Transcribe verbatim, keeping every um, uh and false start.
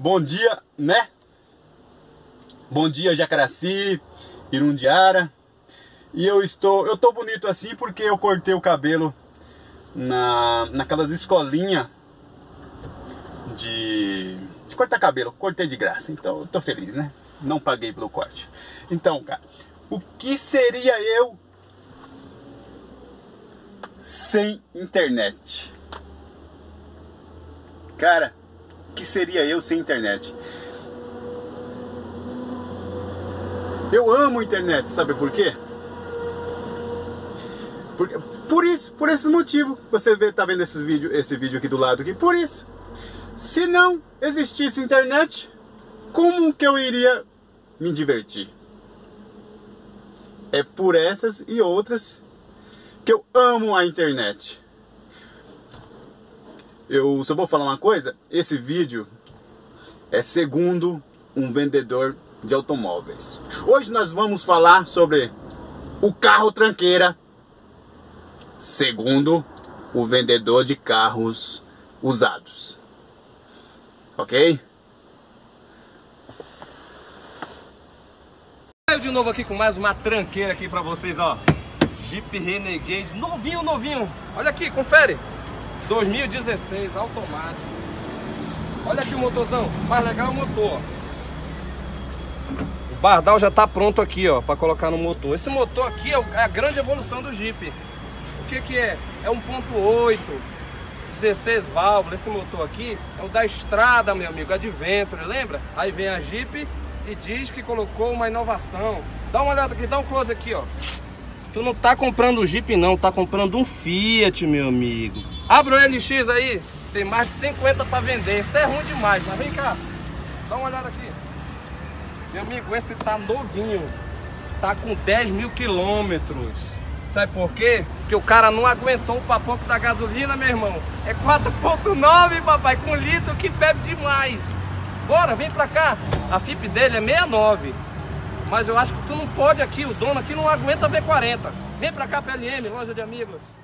Bom dia, né? Bom dia, Jacaraci, Irundiara. E eu estou, eu tô bonito assim porque eu cortei o cabelo na naquelas escolinhas de, de cortar cabelo, cortei de graça. Então eu tô feliz, né? Não paguei pelo corte. Então, cara, o que seria eu sem internet? Cara, o que seria eu sem internet? Eu amo a internet, sabe por quê? Por, por isso, por esse motivo. Você vê, tá vendo esse vídeo, esse vídeo aqui do lado aqui? Por isso. Se não existisse internet, como que eu iria me divertir? É por essas e outras que eu amo a internet. Eu só vou falar uma coisa. Esse vídeo é segundo um vendedor de automóveis. Hoje nós vamos falar sobre o carro tranqueira, segundo o vendedor de carros usados. Ok? Eu de novo aqui com mais uma tranqueira aqui pra vocês, ó. Jeep Renegade, novinho, novinho. Olha aqui, confere. dois mil e dezesseis, automático. Olha aqui o motorzão, mais legal é o motor. O bardal já tá pronto aqui, ó, pra colocar no motor. Esse motor aqui é a grande evolução do Jeep. O que que é? É um ponto oito, dezesseis válvulas. Esse motor aqui é o da estrada, meu amigo, Adventure, lembra? Aí vem a Jeep e diz que colocou uma inovação. Dá uma olhada aqui, dá um close aqui, ó. Tu não tá comprando o Jeep não, tá comprando um Fiat, meu amigo. Abre o L X aí, tem mais de cinquenta para vender. Isso é ruim demais, mas vem cá, dá uma olhada aqui. Meu amigo, esse tá novinho, tá com dez mil quilômetros. Sabe por quê? Porque o cara não aguentou o papoco da gasolina, meu irmão. É quatro ponto nove, papai, com litro que bebe demais. Bora, vem pra cá. A F I P dele é sessenta e nove. Mas eu acho que tu não pode aqui, o dono aqui não aguenta V quarenta. Vem pra cá, P L M, loja de amigos.